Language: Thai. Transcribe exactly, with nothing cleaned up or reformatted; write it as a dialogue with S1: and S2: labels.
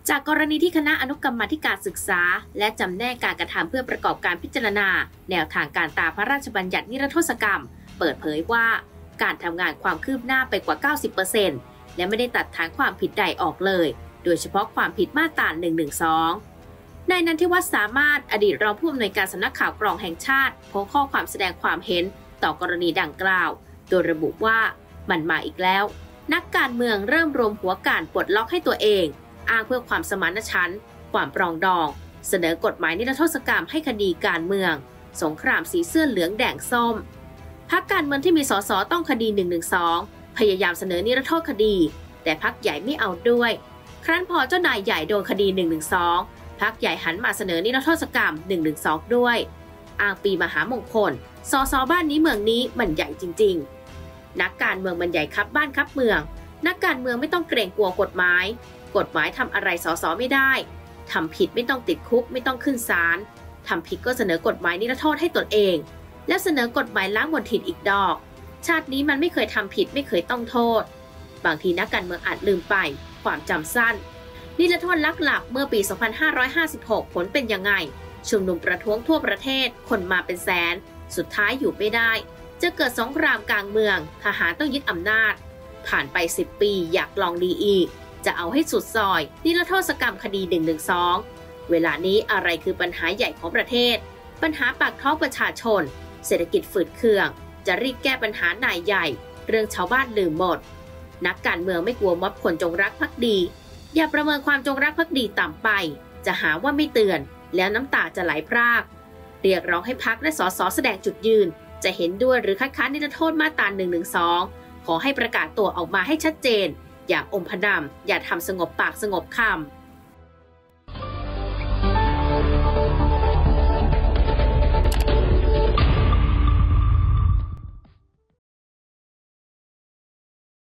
S1: จากกรณีที่คณะอนุกรรมาธิการศึกษาและจำแนกการกระทำเพื่อประกอบการพิจารณาแนวทางการตามพระราชบัญญัตินิรโทษกรรมเปิดเผยว่าการทำงานความคืบหน้าไปกว่า เก้าสิบเปอร์เซ็นต์ และไม่ได้ตัดฐานความผิดใดออกเลยโดยเฉพาะความผิดมาตรา หนึ่งหนึ่งสอง นายนันทิวัฒน์สามารถอดีตรองผู้อำนวยการสำนักข่าวกรองแห่งชาติโพสต์ข้อความแสดงความเห็นต่อกรณีดังกล่าวโดยระบุว่ามันมาอีกแล้วนักการเมืองเริ่มรวมหัวการปลดล็อกให้ตัวเองอ้างเพื่อความสมานฉันท์ความปรองดองเสนอกฎหมายนิรโทษกรรมให้คดีการเมืองสงครามสีเสื้อเหลืองแดงส้มพรรคการเมืองที่มีสสต้องคดี หนึ่งหนึ่งสอง พยายามเสนอนิรโทษคดีแต่พรรคใหญ่ไม่เอาด้วยครั้นพอเจ้านายใหญ่โดนคดี หนึ่งหนึ่งสอง พรรคใหญ่หันมาเสนอนิรโทษกรรม หนึ่งหนึ่งสอง ด้วยอ้างปีมหามงคลสสบ้านนี้เมืองนี้มันใหญ่จริงๆนักการเมืองมันใหญ่ครับบ้านครับเมืองนักการเมืองไม่ต้องเกรงกลัวกฎหมายกฎหมายทำอะไรสสไม่ได้ทำผิดไม่ต้องติดคุกไม่ต้องขึ้นศาลทำผิดก็เสนอกฎหมายนิรโทษให้ตนเองแล้วเสนอกฎหมายล้างมลทินอีกดอกชาตินี้มันไม่เคยทำผิดไม่เคยต้องโทษบางทีนักการเมืองอาจลืมไปความจำสั้นนิรโทษลักหลับเมื่อปี สองพันห้าร้อยห้าสิบหก ผลเป็นยังไงชุมนุมประท้วงทั่วประเทศคนมาเป็นแสนสุดท้ายอยู่ไม่ได้จะเกิดสงครามกลางเมืองทหารต้องยึดอำนาจผ่านไปสิบปีอยากลองดีอีกจะเอาให้สุดซอยนิรโทษกรรมคดี หนึ่งหนึ่งสอง เวลานี้อะไรคือปัญหาใหญ่ของประเทศปัญหาปากท้องประชาชนเศรษฐกิจฝืดเคืองจะรีบแก้ปัญหานายใหญ่เรื่องชาวบ้านลืมหมดนักการเมืองไม่กลัวม็อบคนจงรักภักดีอย่าประเมินความจงรักภักดีต่ำไปจะหาว่าไม่เตือนแล้วน้ำตาจะไหลพรากเรียกร้องให้พรรคและสสแสดงจุดยืนจะเห็นด้วยหรือคัดค้านนิรโทษมาตรา หนึ่งหนึ่งสอง ขอให้ประกาศตัวออกมาให้ชัดเจนอย่าอมพดำอย่าทำสงบปากสงบคำ